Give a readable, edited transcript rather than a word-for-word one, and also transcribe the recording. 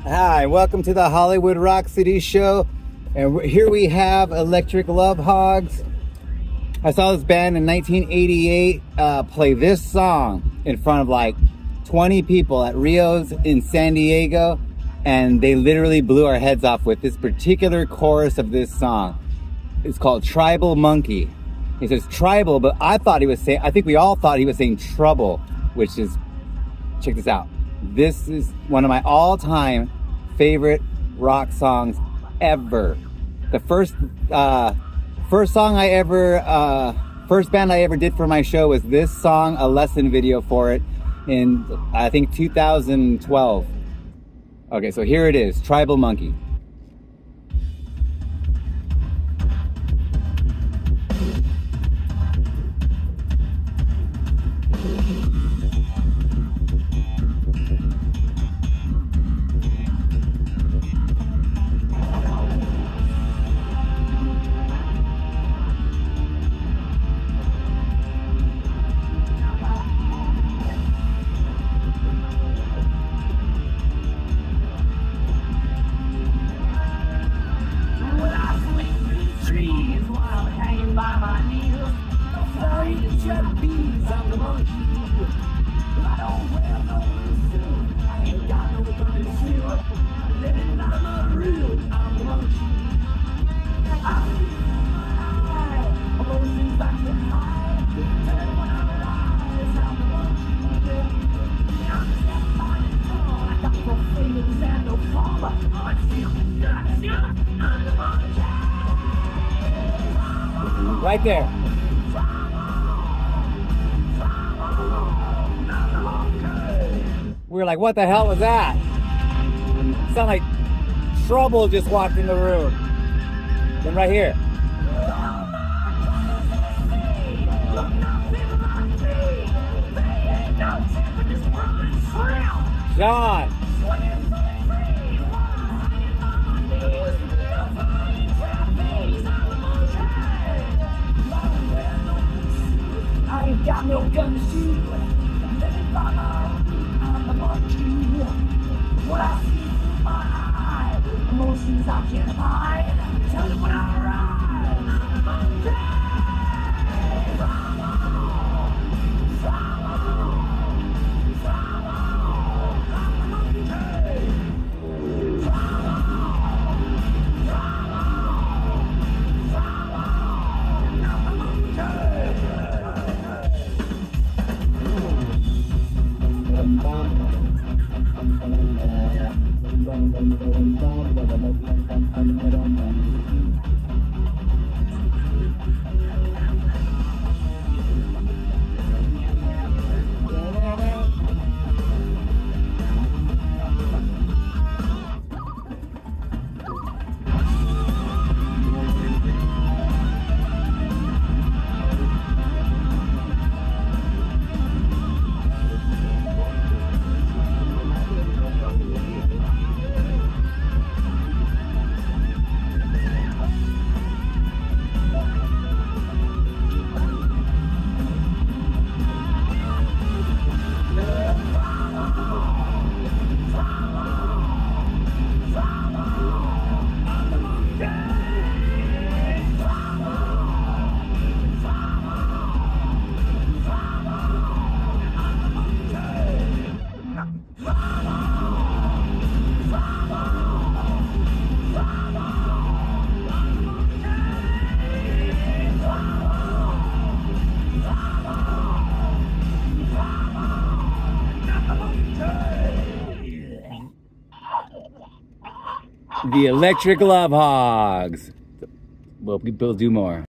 Hi, welcome to the Hollywood Rock City Show. And here we have Electric Love Hogs. I saw this band in 1988 play this song in front of like 20 people at Rio's in San Diego. And they literally blew our heads off with this particular chorus of this song. It's called Tribal Monkey. He says tribal, but I think we all thought he was saying trouble, which is, check this out. This is one of my all-time favorite rock songs ever. The first band I ever did for my show was this song, a lesson video for it in, I think, 2012. Okay, so here it is, Tribal Monkey. Right there. We were like, what the hell was that? It sounded like Trouble just walked in the room. Then right here. John. I ain't got no gun to shoot. Let me follow. I'm the monkey. What I see is my eye. Emotions I can't hide. Tell me when I ride. I'm the monkey. The Electric Love Hogs. Well, we'll do more.